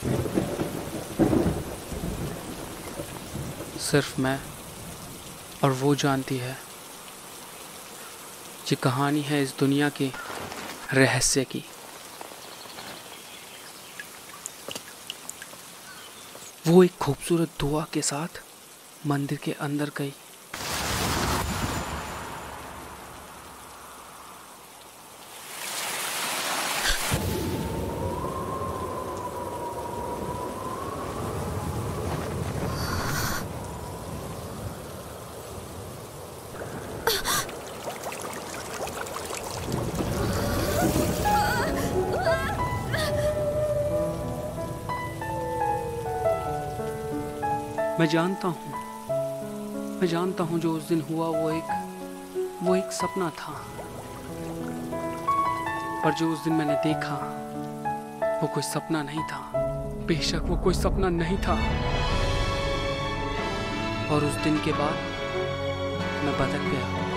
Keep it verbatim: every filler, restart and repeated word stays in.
सिर्फ मैं और वो जानती है। ये कहानी है इस दुनिया के रहस्य की। वो एक खूबसूरत दुआ के साथ मंदिर के अंदर गई। मैं जानता हूँ मैं जानता हूँ जो उस दिन हुआ वो एक वो एक सपना था। पर जो उस दिन मैंने देखा वो कोई सपना नहीं था। बेशक वो कोई सपना नहीं था। और उस दिन के बाद मैं बदल गया।